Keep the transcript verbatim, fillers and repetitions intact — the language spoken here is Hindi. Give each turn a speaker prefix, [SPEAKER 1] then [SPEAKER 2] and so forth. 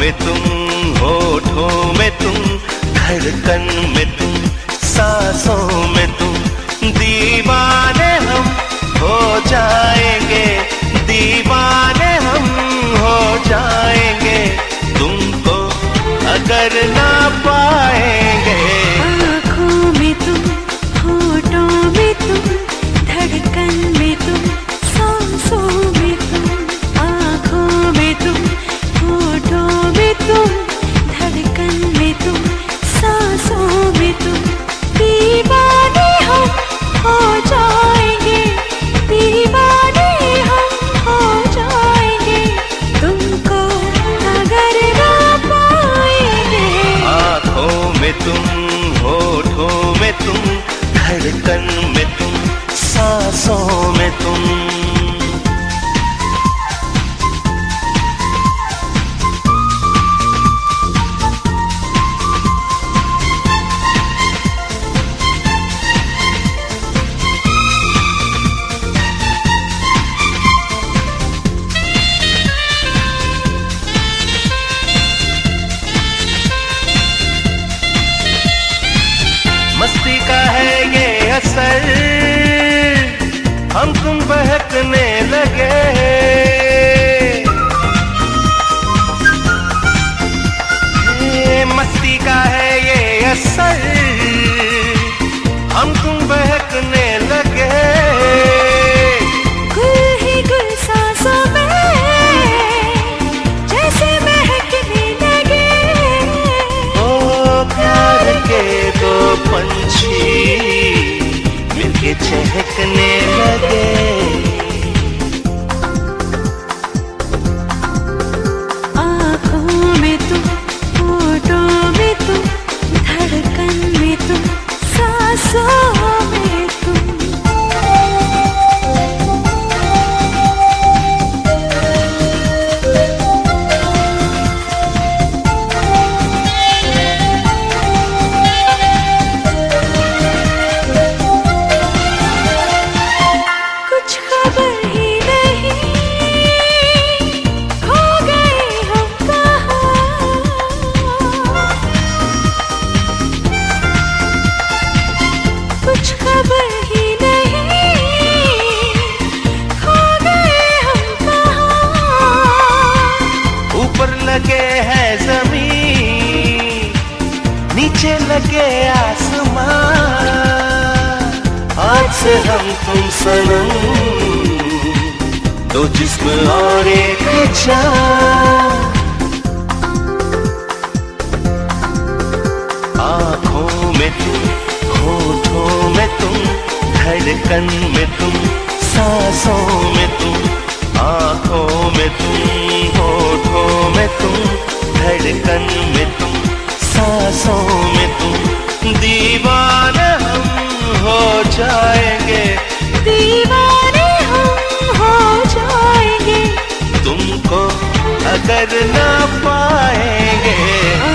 [SPEAKER 1] में तुम, होठों में तुम, धड़कन में तुम, सांसों में तुम, दीवाने हम हो जाएंगे, दीवाने हम हो जाएंगे, तुमको अगर ना पाएंगे।
[SPEAKER 2] आँखों में तुम, होठों में तुम, धड़कन में तुम, सांसों में तुम, आँखों में तुम, होठों में तुम, धड़कन में तुम, सांसों में तुम, दीवाने हम हो जाएंगे, दीवाने हम हो जाएंगे, तुमको अगर ना पाएंगे।
[SPEAKER 1] आँखों में तुम, होठों में तुम, धड़कन में तुम, सांसों में तुम। मस्ती का है ये असर, हम तुम बहकने लगे, ये मस्ती का है ये असर, हम तुम बहकने लगे,
[SPEAKER 2] गुल ही गुल सांसों में जैसे महकने लगे,
[SPEAKER 1] ओ प्यार के दो पंछी मिलके चहकने लगे।
[SPEAKER 2] आँखों में तुम, होठों में तुम, धड़कन में तुम, सांसों में तुम। कुछ खबर ही नहीं, खो गए हम कहाँ। कुछ खबर ही नहीं, खो गए हम कहाँ।
[SPEAKER 1] ऊपर लगे है जमीन, नीचे लगे आसमान, आज से हम तुम सनम, दो जिस्म और एक जान। आँखों में तुम, होठों में तुम, धड़कन में तुम, सांसों में तुम, आँखों में तुम, होठों में तुम, धड़कन में तुम, सांसों में तुम, दीवाने हम हो जाएंगे,
[SPEAKER 2] दीवाने हम हो जाएंगे,
[SPEAKER 1] तुमको अगर ना पाएंगे।